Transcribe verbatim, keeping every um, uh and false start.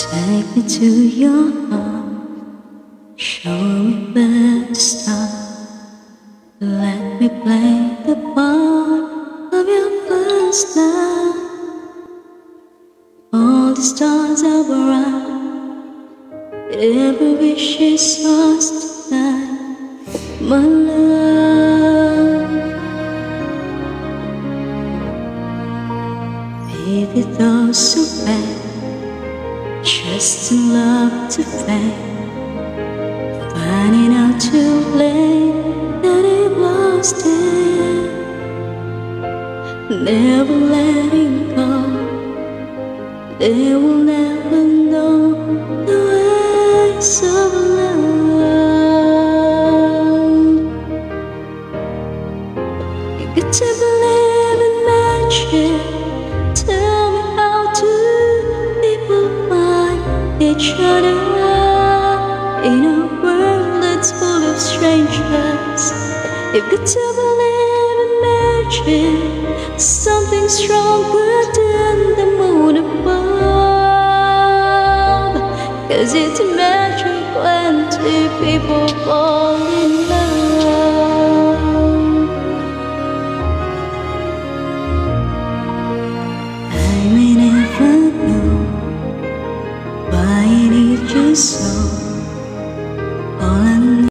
Take me to your heart, show me where to start. Let me play the part of your first love. All the stars are bright, every wish is yours tonight, my love. Pity those who beg just in love to fade, finding out too late that they've lost it, never letting go. They will never know the ways of love. You got to believe in magic. Tell me, how do people find each other in a world that's full of strangers? You've got to believe in magic, something stronger than the moon above. 'Cause it's magic when two people fall in love.